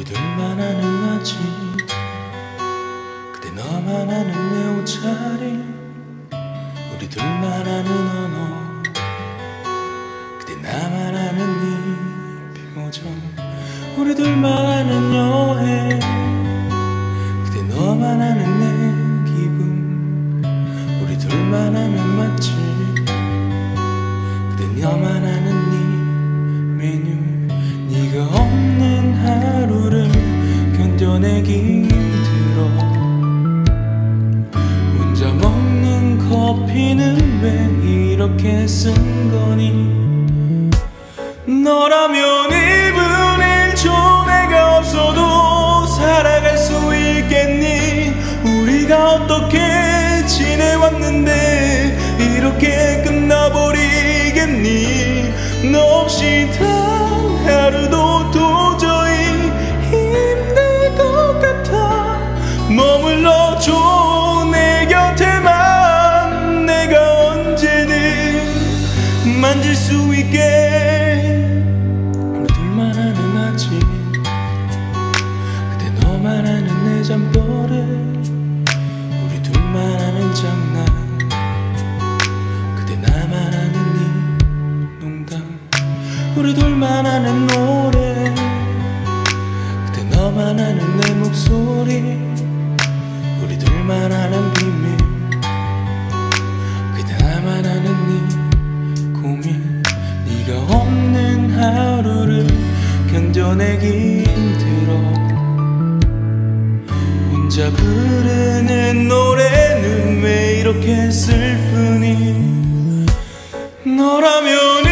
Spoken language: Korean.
우리들만 아는 아침, 그대 너만 아는 내 옷차림, 우리들만 아는 언어, 그대 나만 아는 네 표정, 우리들만 아는 여행, 그대 너만 아는 내 기분, 우리들만 아는 맛집, 그대 너만 아는 네 메뉴. 네가 없는 하루를 견뎌내기 힘들어. 혼자 먹는 커피는 왜 이렇게 쓴 거니? 너라면 1분 1초 내가 없어도 살아갈 수 있겠니? 우리가 어떻게 지내왔는데 이렇게 끝나버리겠니? 너 없이 하루도 도저히 힘들 것 같아. 머물러줘 내 곁에만. 내가 언제든 만질 수 있게. 우리들만 아는 아침, 그대 너만 아는 내 잠버릇, 우리 둘만 아는 장난, 그대 나만 아는 네 농담, 우리 둘만 아는 노래, 그대 너만 아는 내 목소리, 우리 둘만 아는 비밀, 그대 나만 아는 네 고민. 네가 없는 하루를 견뎌내기 힘들어. 혼자 부르는 노래는 왜 이렇게 슬프니? 너라면